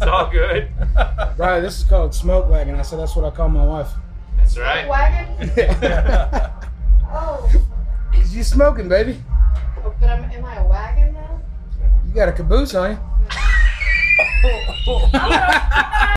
all good. Right, this is called Smoke Wagon. I said that's what I call my wife. That's right. Wagon? Oh. Cause you smoking, baby. Oh, but am I a wagon now? You got a caboose on you.